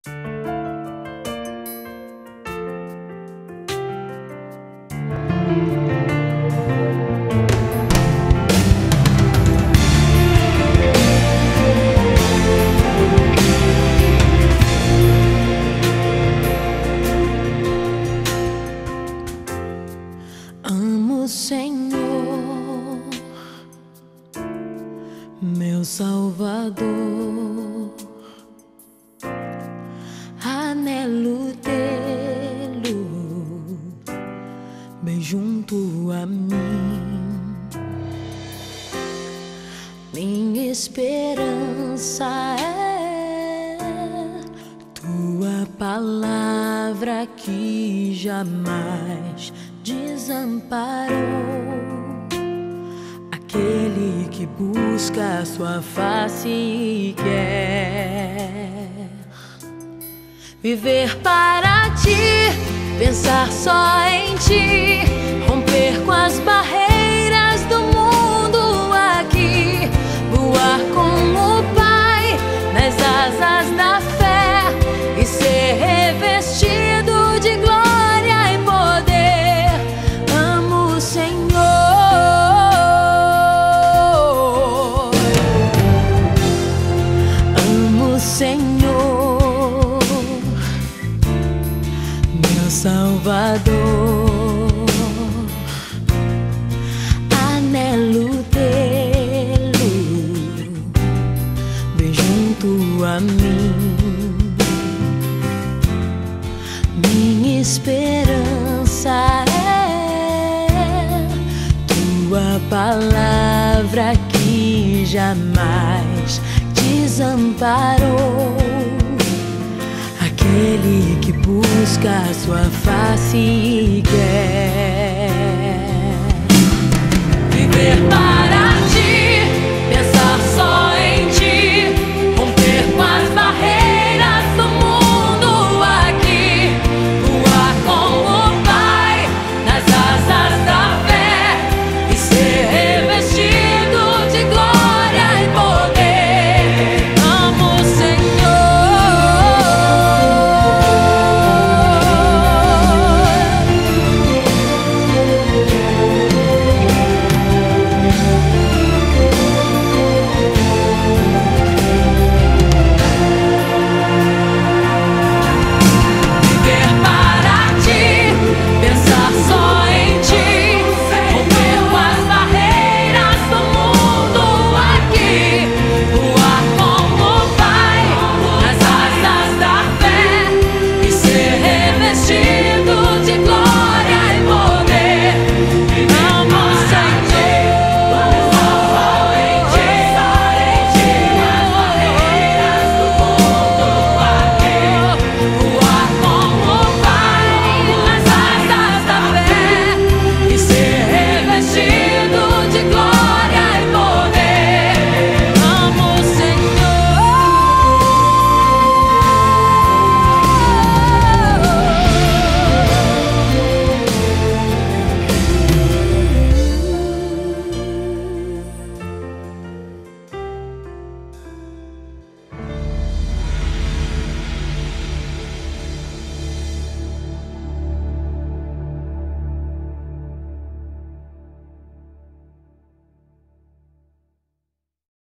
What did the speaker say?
Amo o Senhor, meu Salvador, anelo tê-lo bem junto a mim. Minha esperança é tua palavra que jamais desamparou aquele que busca a sua face e quer viver para ti, pensar só em ti, romper com as barreiras do mundo aqui, voar com o Pai nas asas da fé e ser revestido de glória e poder. Amo o Senhor, amo o Senhor, meu Salvador, anelo tê-lo bem junto a mim. Minha esperança é tua palavra que jamais desamparou aquele que busca a sua face e quer viver para